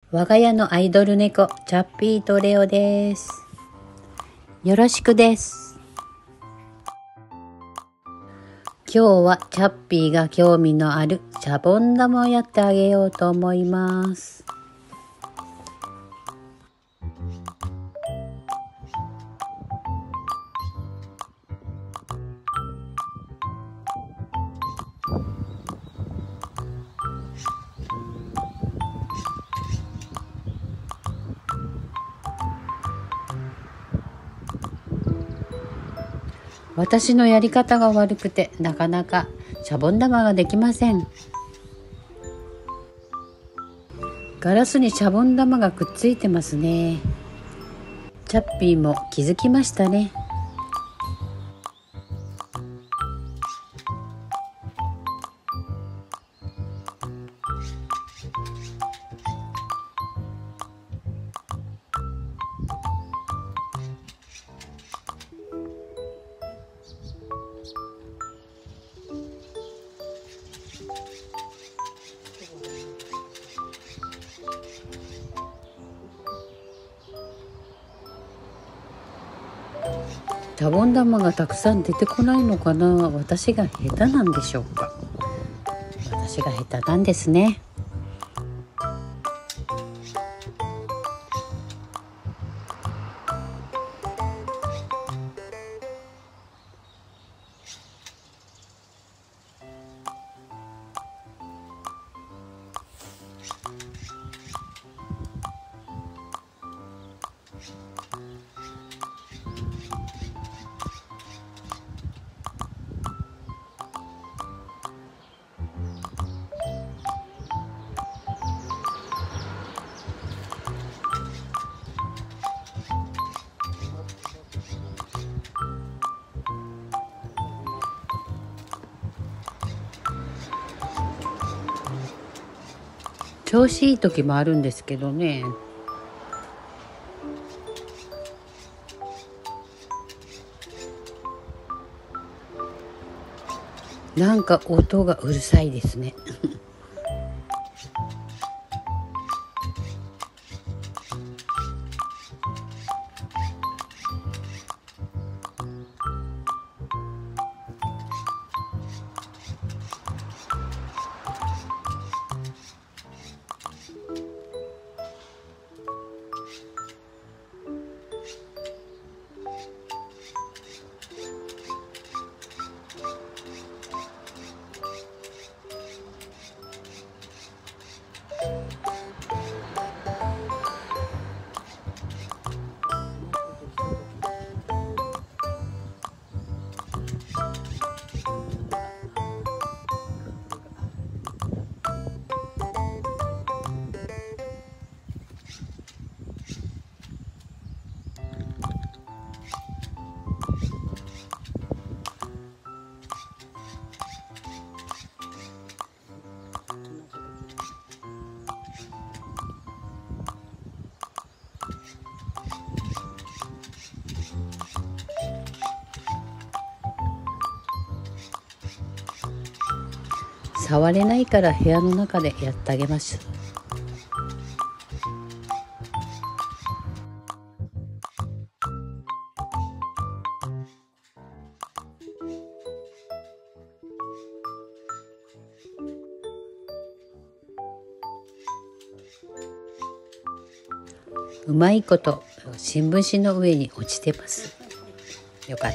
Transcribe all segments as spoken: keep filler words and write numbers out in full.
我が家のアイドル猫チャッピーとレオです。よろしくです。今日はチャッピーが興味のあるシャボン玉をやってあげようと思います。私のやり方が悪くてなかなかシャボン玉ができません。ガラスにシャボン玉がくっついてますね。チャッピーも気づきましたね。シャボン玉がたくさん出てこないのかな。私が下手なんでしょうか。私が下手なんですね。調子いい時もあるんですけどね。なんか音がうるさいですね。触れないから部屋の中でやってあげます。うまいこと新聞紙の上に落ちてます。よかった。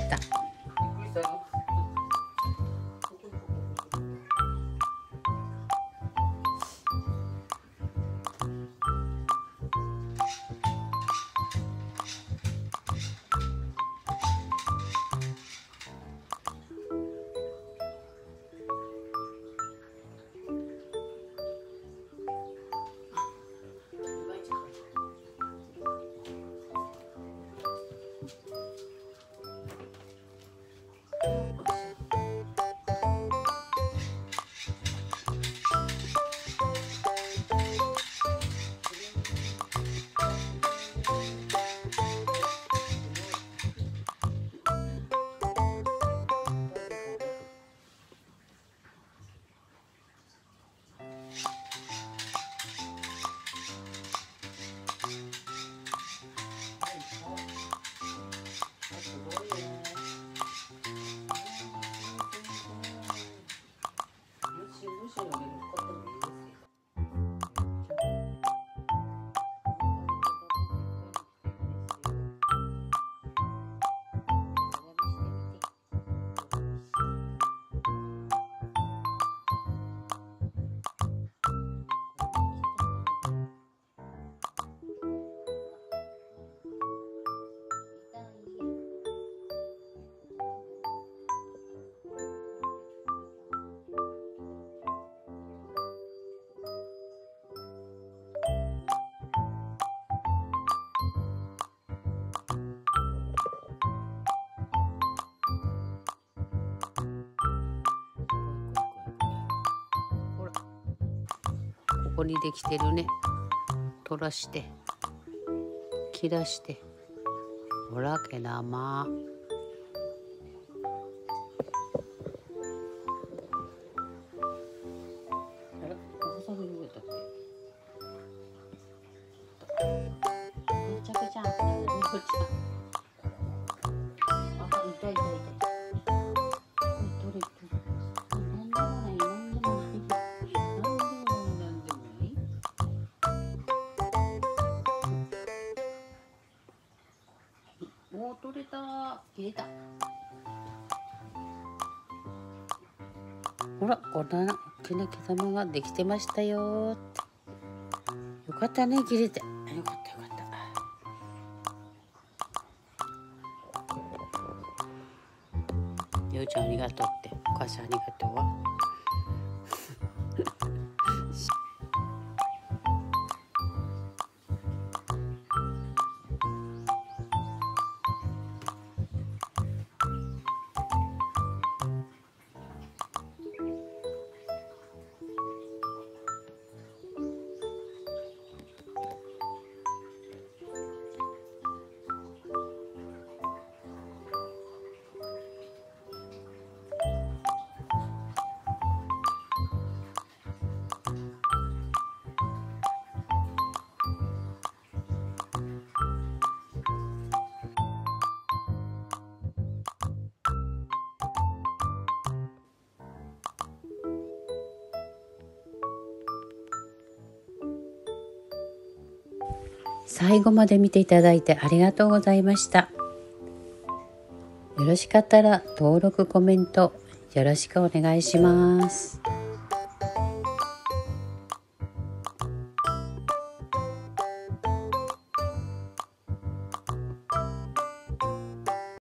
こにできてるね。取らして切らして、ほら毛玉。あれ、おさびどこやったっけ。めちゃくちゃあったね、みこちゃん。あ、痛い痛い痛い。取れ取れ。なんでもない、なんでもない。なんでもない、なんでもない。もう取れた、切れた。ほら、こんな大きな毛玉ができてましたよ。よかったね、切れて。よかったよかった。ようちゃんありがとうって、お母さんありがとうわ。最後まで見ていただいてありがとうございました。よろしかったら登録、コメントよろしくお願いします。